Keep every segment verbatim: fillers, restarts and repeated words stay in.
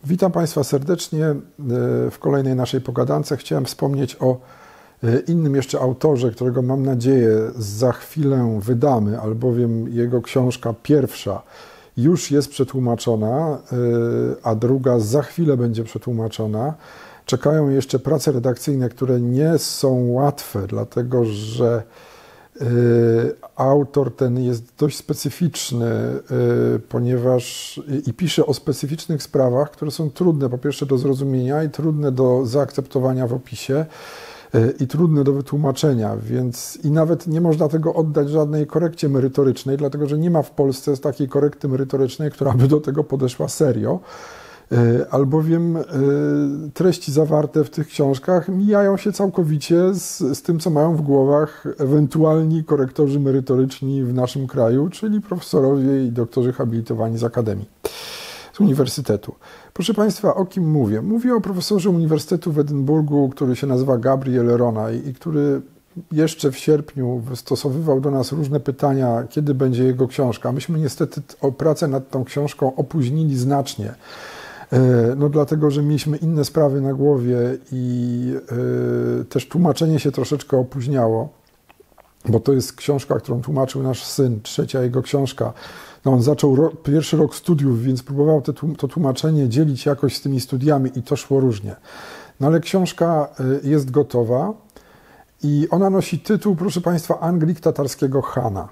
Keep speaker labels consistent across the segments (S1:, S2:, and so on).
S1: Witam Państwa serdecznie. W kolejnej naszej pogadance chciałem wspomnieć o innym jeszcze autorze, którego mam nadzieję za chwilę wydamy, albowiem jego książka pierwsza już jest przetłumaczona, a druga za chwilę będzie przetłumaczona. Czekają jeszcze prace redakcyjne, które nie są łatwe, dlatego że autor ten jest dość specyficzny, ponieważ i pisze o specyficznych sprawach, które są trudne po pierwsze do zrozumienia i trudne do zaakceptowania w opisie i trudne do wytłumaczenia, więc i nawet nie można tego oddać żadnej korekcie merytorycznej, dlatego że nie ma w Polsce takiej korekty merytorycznej, która by do tego podeszła serio. Albowiem treści zawarte w tych książkach mijają się całkowicie z, z tym, co mają w głowach ewentualni korektorzy merytoryczni w naszym kraju, czyli profesorowie i doktorzy habilitowani z akademii, z uniwersytetu. Proszę Państwa, o kim mówię? Mówię o profesorze Uniwersytetu w Edynburgu, który się nazywa Gabriel Ronay i który jeszcze w sierpniu wystosowywał do nas różne pytania, kiedy będzie jego książka. Myśmy niestety o pracę nad tą książką opóźnili znacznie. No dlatego, że mieliśmy inne sprawy na głowie i y, też tłumaczenie się troszeczkę opóźniało, bo to jest książka, którą tłumaczył nasz syn, trzecia jego książka. No on zaczął ro, pierwszy rok studiów, więc próbował te, to tłumaczenie dzielić jakoś z tymi studiami i to szło różnie. No ale książka y, jest gotowa i ona nosi tytuł, proszę Państwa, Anglik tatarskiego Hana.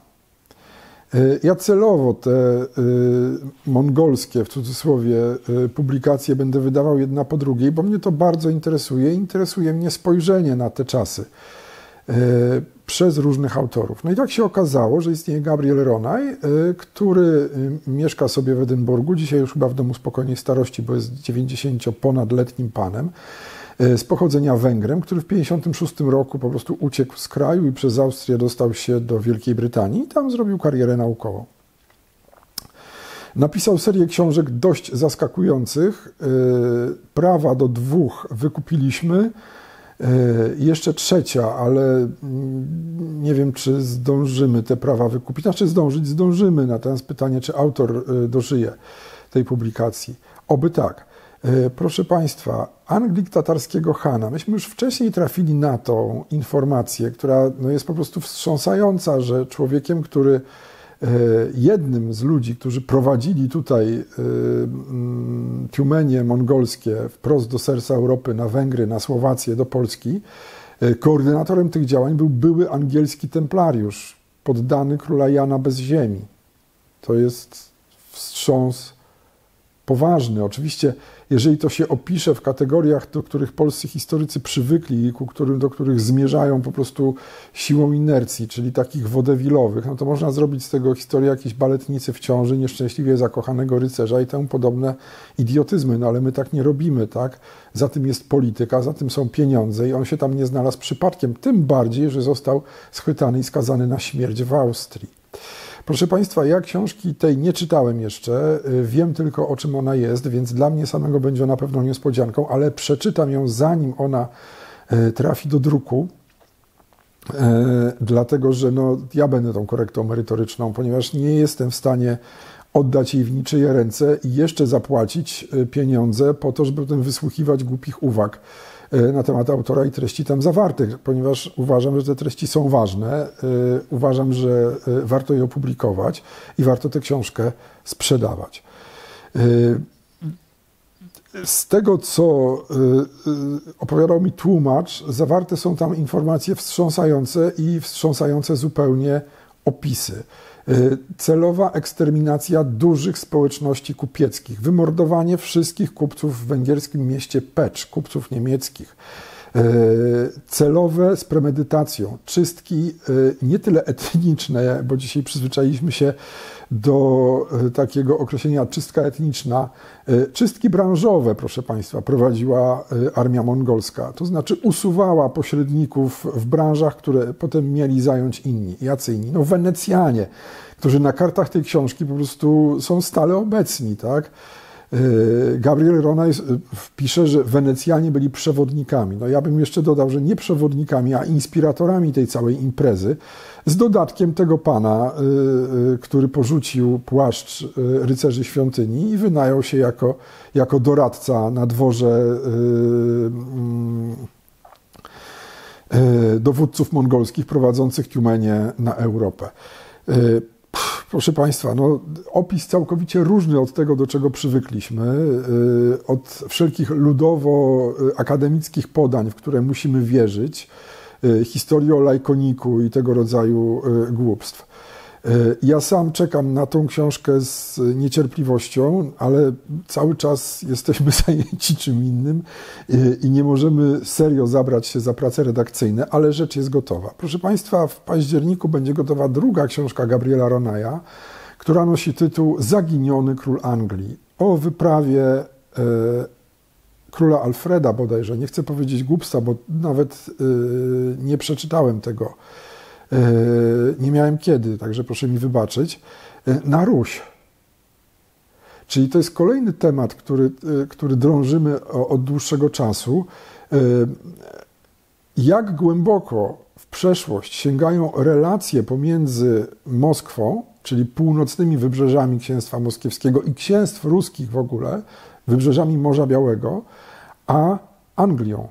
S1: Ja celowo te y, mongolskie, w cudzysłowie, y, publikacje będę wydawał jedna po drugiej, bo mnie to bardzo interesuje. Interesuje mnie spojrzenie na te czasy y, przez różnych autorów. No i tak się okazało, że istnieje Gabriel Ronay, y, który y, mieszka sobie w Edynburgu, dzisiaj już chyba w domu spokojnej starości, bo jest dziewięćdziesięcioponadletnim panem, z pochodzenia Węgrem, który w tysiąc dziewięćset pięćdziesiątym szóstym roku po prostu uciekł z kraju i przez Austrię dostał się do Wielkiej Brytanii i tam zrobił karierę naukową. Napisał serię książek dość zaskakujących. Prawa do dwóch wykupiliśmy. Jeszcze trzecia, ale nie wiem, czy zdążymy te prawa wykupić. Znaczy zdążyć, zdążymy. Natomiast pytanie, czy autor dożyje tej publikacji. Oby tak. Proszę Państwa, Anglik tatarskiego Hana. Myśmy już wcześniej trafili na tą informację, która no jest po prostu wstrząsająca, że człowiekiem, który jednym z ludzi, którzy prowadzili tutaj Tiumenie mongolskie wprost do serca Europy, na Węgry, na Słowację, do Polski, koordynatorem tych działań był były angielski templariusz, poddany króla Jana bez ziemi. To jest wstrząs poważny. Oczywiście, jeżeli to się opisze w kategoriach, do których polscy historycy przywykli i ku którym, do których zmierzają po prostu siłą inercji, czyli takich wodewilowych, no to można zrobić z tego historię jakiejś baletnicy w ciąży, nieszczęśliwie zakochanego rycerza i temu podobne idiotyzmy. No ale my tak nie robimy, tak? Za tym jest polityka, za tym są pieniądze i on się tam nie znalazł przypadkiem. Tym bardziej, że został schwytany i skazany na śmierć w Austrii. Proszę Państwa, ja książki tej nie czytałem jeszcze, wiem tylko, o czym ona jest, więc dla mnie samego będzie ona pewną niespodzianką, ale przeczytam ją, zanim ona trafi do druku, dlatego że no, ja będę tą korektą merytoryczną, ponieważ nie jestem w stanie oddać jej w niczyje ręce i jeszcze zapłacić pieniądze po to, żeby potem wysłuchiwać głupich uwag na temat autora i treści tam zawartych, ponieważ uważam, że te treści są ważne, uważam, że warto je opublikować i warto tę książkę sprzedawać. Z tego, co opowiadał mi tłumacz, zawarte są tam informacje wstrząsające i wstrząsające zupełnie opisy. Celowa eksterminacja dużych społeczności kupieckich, wymordowanie wszystkich kupców w węgierskim mieście Pecz, kupców niemieckich, celowe z premedytacją, czystki nie tyle etniczne, bo dzisiaj przyzwyczailiśmy się do takiego określenia czystka etniczna, czystki branżowe, proszę Państwa, prowadziła armia mongolska, to znaczy usuwała pośredników w branżach, które potem mieli zająć inni. Jacy inni? No Wenecjanie, którzy na kartach tej książki po prostu są stale obecni, tak? Gabriel Ronay pisze, że Wenecjanie byli przewodnikami. No ja bym jeszcze dodał, że nie przewodnikami, a inspiratorami tej całej imprezy, z dodatkiem tego pana, który porzucił płaszcz rycerzy świątyni i wynajął się jako, jako doradca na dworze dowódców mongolskich prowadzących Tiumenię na Europę. Proszę Państwa, no, opis całkowicie różny od tego, do czego przywykliśmy, od wszelkich ludowo-akademickich podań, w które musimy wierzyć, historii o lajkoniku i tego rodzaju głupstw. Ja sam czekam na tą książkę z niecierpliwością, ale cały czas jesteśmy zajęci czym innym i nie możemy serio zabrać się za prace redakcyjne, ale rzecz jest gotowa. Proszę Państwa, w październiku będzie gotowa druga książka Gabriela Ronaya, która nosi tytuł Zaginiony król Anglii, o wyprawie e, króla Alfreda bodajże. Nie chcę powiedzieć głupstwa, bo nawet e, nie przeczytałem tego. Nie miałem kiedy, także proszę mi wybaczyć, na Ruś. Czyli to jest kolejny temat, który, który drążymy od dłuższego czasu. Jak głęboko w przeszłość sięgają relacje pomiędzy Moskwą, czyli północnymi wybrzeżami Księstwa Moskiewskiego i księstw ruskich w ogóle, wybrzeżami Morza Białego, a Anglią.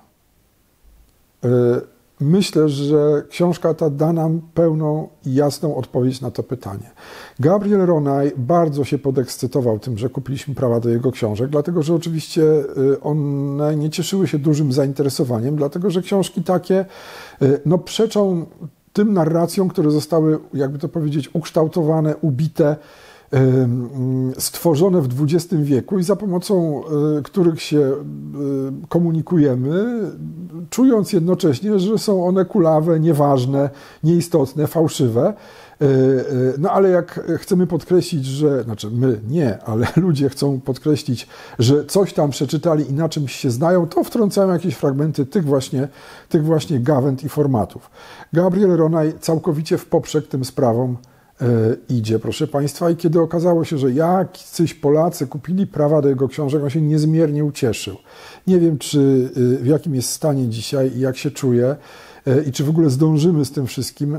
S1: Myślę, że książka ta da nam pełną i jasną odpowiedź na to pytanie. Gabriel Ronay bardzo się podekscytował tym, że kupiliśmy prawa do jego książek, dlatego że oczywiście one nie cieszyły się dużym zainteresowaniem, dlatego że książki takie no, przeczą tym narracjom, które zostały, jakby to powiedzieć, ukształtowane, ubite, stworzone w dwudziestym wieku i za pomocą których się komunikujemy, czując jednocześnie, że są one kulawe, nieważne, nieistotne, fałszywe. No ale jak chcemy podkreślić, że, znaczy my nie, ale ludzie chcą podkreślić, że coś tam przeczytali i na czymś się znają, to wtrącają jakieś fragmenty tych właśnie, tych właśnie gawęd i formatów. Gabriel Ronay całkowicie w poprzek tym sprawom idzie, proszę Państwa, i kiedy okazało się, że jacyś Polacy kupili prawa do jego książek, on się niezmiernie ucieszył. Nie wiem, czy w jakim jest stanie dzisiaj i jak się czuje i czy w ogóle zdążymy z tym wszystkim,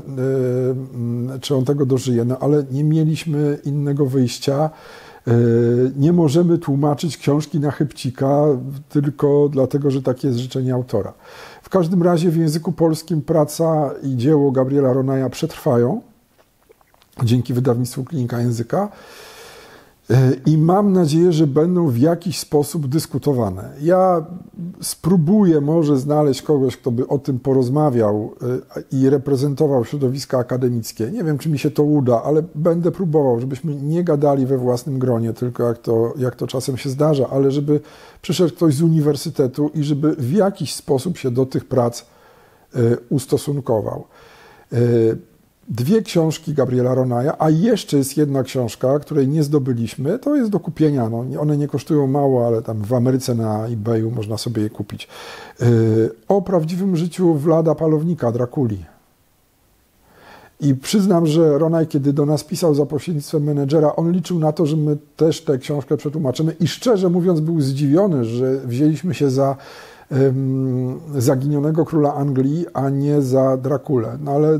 S1: czy on tego dożyje, no ale nie mieliśmy innego wyjścia. Nie możemy tłumaczyć książki na chybcika tylko dlatego, że takie jest życzenie autora. W każdym razie w języku polskim praca i dzieło Gabriela Ronaya przetrwają dzięki wydawnictwu Klinika Języka i mam nadzieję, że będą w jakiś sposób dyskutowane. Ja spróbuję może znaleźć kogoś, kto by o tym porozmawiał i reprezentował środowiska akademickie. Nie wiem, czy mi się to uda, ale będę próbował, żebyśmy nie gadali we własnym gronie, tylko jak to, jak to czasem się zdarza, ale żeby przyszedł ktoś z uniwersytetu i żeby w jakiś sposób się do tych prac ustosunkował. Dwie książki Gabriela Ronaya, a jeszcze jest jedna książka, której nie zdobyliśmy, to jest do kupienia. No, one nie kosztują mało, ale tam w Ameryce na eBayu można sobie je kupić. O prawdziwym życiu Vlada Palownika, Drakuli. I przyznam, że Ronay, kiedy do nas pisał za pośrednictwem menedżera, on liczył na to, że my też tę książkę przetłumaczymy i szczerze mówiąc był zdziwiony, że wzięliśmy się za Zaginionego króla Anglii, a nie za Drakulę. No ale y, y,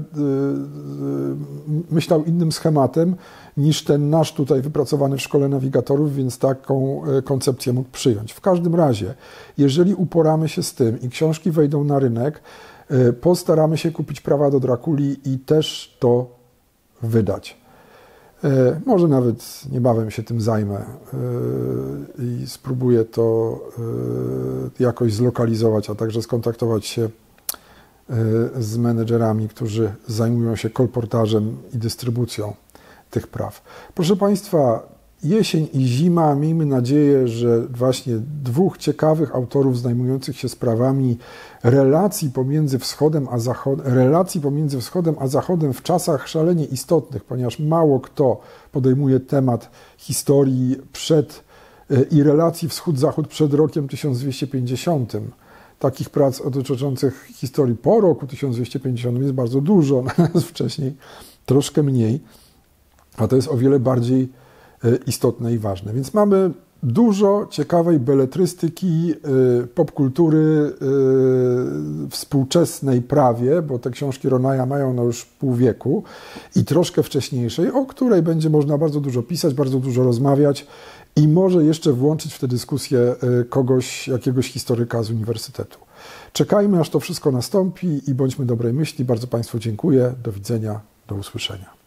S1: myślał innym schematem niż ten nasz tutaj wypracowany w Szkole Nawigatorów, więc taką koncepcję mógł przyjąć. W każdym razie, jeżeli uporamy się z tym i książki wejdą na rynek, y, postaramy się kupić prawa do Drakuli i też to wydać. Może nawet niebawem się tym zajmę i spróbuję to jakoś zlokalizować, a także skontaktować się z menedżerami, którzy zajmują się kolportażem i dystrybucją tych praw. Proszę Państwa, jesień i zima, miejmy nadzieję, że właśnie dwóch ciekawych autorów zajmujących się sprawami relacji pomiędzy wschodem a zachodem, relacji pomiędzy wschodem a zachodem w czasach szalenie istotnych, ponieważ mało kto podejmuje temat historii przed i relacji wschód-zachód przed rokiem tysiąc dwieście pięćdziesiątym. Takich prac dotyczących historii po roku tysiąc dwieście pięćdziesiątym jest bardzo dużo, natomiast wcześniej troszkę mniej, a to jest o wiele bardziej istotne i ważne. Więc mamy dużo ciekawej beletrystyki, popkultury współczesnej prawie, bo te książki Ronaja mają no już pół wieku i troszkę wcześniejszej, o której będzie można bardzo dużo pisać, bardzo dużo rozmawiać i może jeszcze włączyć w tę dyskusję kogoś, jakiegoś historyka z uniwersytetu. Czekajmy, aż to wszystko nastąpi i bądźmy dobrej myśli. Bardzo Państwu dziękuję. Do widzenia, do usłyszenia.